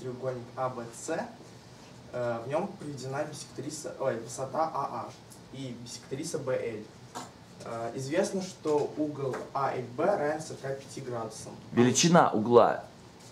треугольник ABC, в нем приведена высота АH и биссектриса BL. Известно, что угол АЛБ равен 45 градусам. Величина угла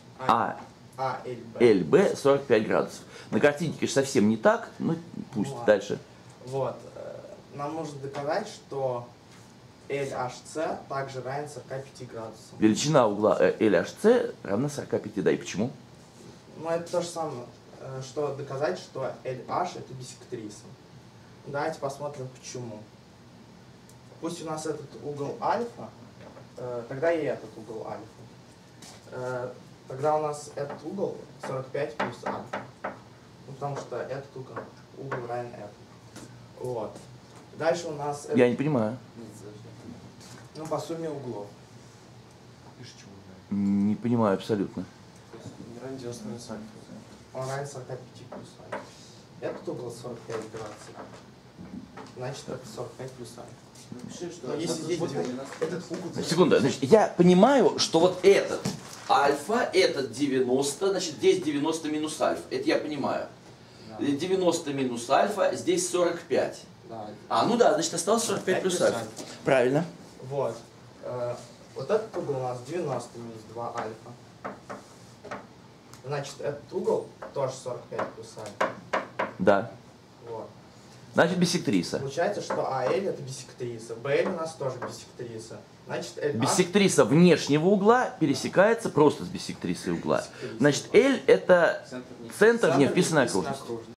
АЛБ 45 градусов. На картинке, конечно, совсем не так, но пусть. Ну, дальше. Вот. Нам нужно доказать, что LHC также равен 45 градусам. Величина угла LHC равна 45, да, и почему? Ну, это то же самое, что доказать, что LH это биссектриса. Давайте посмотрим, почему. Пусть у нас этот угол альфа, тогда и этот угол альфа. Тогда у нас этот угол 45 плюс альфа. Ну, потому что этот угол равен этому. Вот. Дальше у нас... Я не понимаю. Ну, по сумме углов. Не понимаю абсолютно. Он равен 45 плюс альфа. Этот угол 45 градусов. Значит, это 45 плюс альфа. Но если здесь этот угол... Секунду, значит, я понимаю, что вот этот альфа, этот 90, значит, здесь 90 минус альфа. Это я понимаю. Да. 90 минус альфа, здесь 45. Да. Ну да, значит, осталось 45 плюс альфа. Правильно. Вот. Вот этот угол у нас 90 минус 2 альфа. Значит, этот угол тоже 45 плюс альфа. Да. Вот. Значит, биссектриса. Получается, что АЛ это биссектриса, БЛ у нас тоже биссектриса. Значит, LH... Биссектриса внешнего угла пересекается просто с биссектрисой угла. Значит, L это центр невписанной окружности.